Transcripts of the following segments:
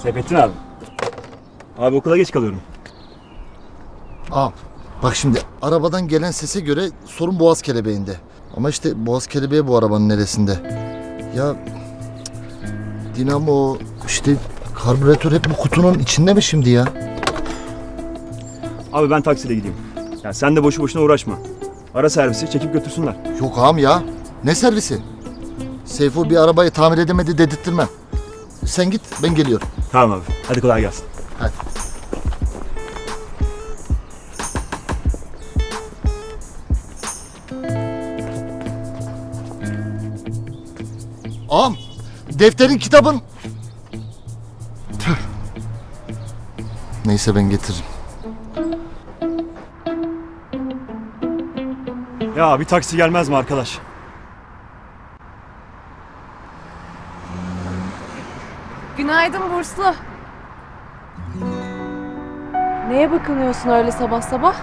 Seyfettin abi. Abi okula geç kalıyorum. Ağam bak şimdi arabadan gelen sese göre sorun boğaz kelebeğinde. Ama işte boğaz kelebeği bu arabanın neresinde? Ya dinamo işte karbüratör hep bu kutunun içinde mi şimdi ya? Abi ben taksiyle gideyim. Ya sen de boşu boşuna uğraşma. Ara servisi çekip götürsünler. Yok ağam ya. Ne servisi? Seyfo bir arabayı tamir edemedi dedirttirmem. Sen git ben geliyorum. Tamam abi. Hadi kolay gelsin. Hadi. Ağam defterin kitabın. Tüh. Neyse ben getiririm. Ya bir taksi gelmez mi arkadaş? Günaydın Burslu. Neye bakınıyorsun öyle sabah sabah?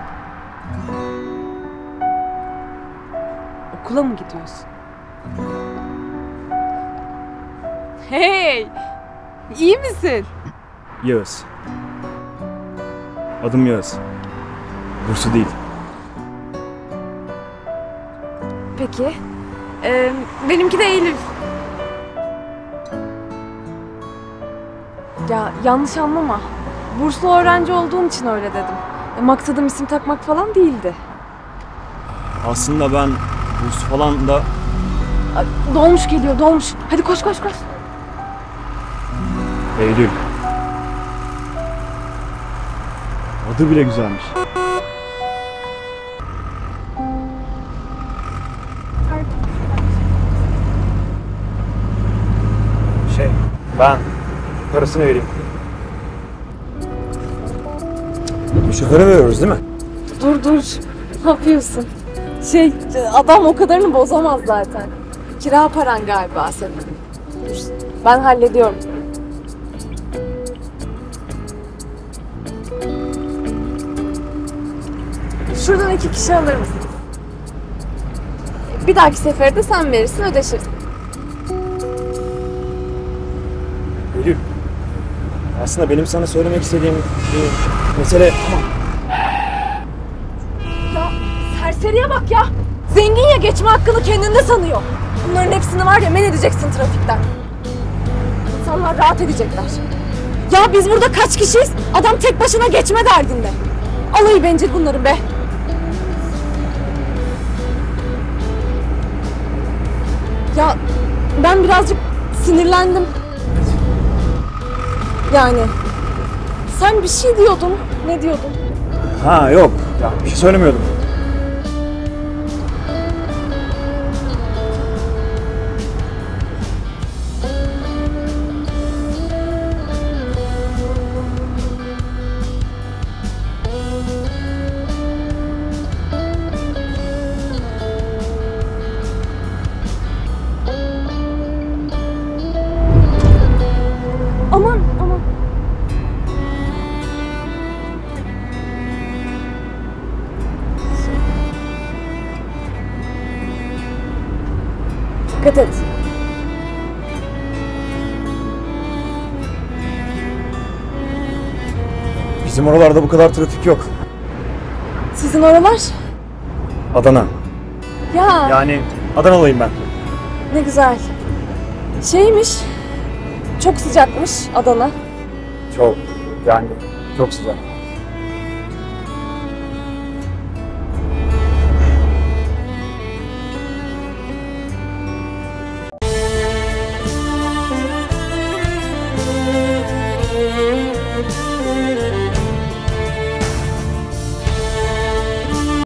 Okula mı gidiyorsun? Hey! İyi misin? Yağız. Adım Yağız. Bursu değil. Peki. Benimki de Eylül. Ya yanlış anlama. Burslu öğrenci olduğun için öyle dedim. Maksadım isim takmak falan değildi. Aslında ben Bursu falan da... Ay, dolmuş geliyor, dolmuş. Hadi koş koş koş. Eylül. Adı bile güzelmiş. Ben parasını vereyim. Şoföre veriyoruz değil mi? Dur dur. Ne yapıyorsun? Adam o kadarını bozamaz zaten. Kira paran galiba senin. Dur. Ben hallediyorum. Şuradan 2 kişi alır mısın? Bir dahaki sefere de sen verirsin, ödeşiriz. Eylül. Aslında benim sana söylemek istediğim bir mesele... Ya serseriye bak ya! Zengin ya, geçme hakkını kendinde sanıyor. Bunların hepsini var ya men edeceksin trafikten. İnsanlar rahat edecekler. Ya biz burada kaç kişiyiz? Adam tek başına geçme derdinde. Alayı bencil bunların be. Ya ben birazcık sinirlendim. Yani sen bir şey diyordun. Ne diyordun? Ha yok. Ya bir şey söylemiyordum. Aman aman. Dikkat et. Bizim oralarda bu kadar trafik yok. Sizin oralar? Adana. Ya Yani Adanalıyım ben. ne güzel. Şeymiş. Çok sıcakmış Adana. Çok. Yani çok sıcak.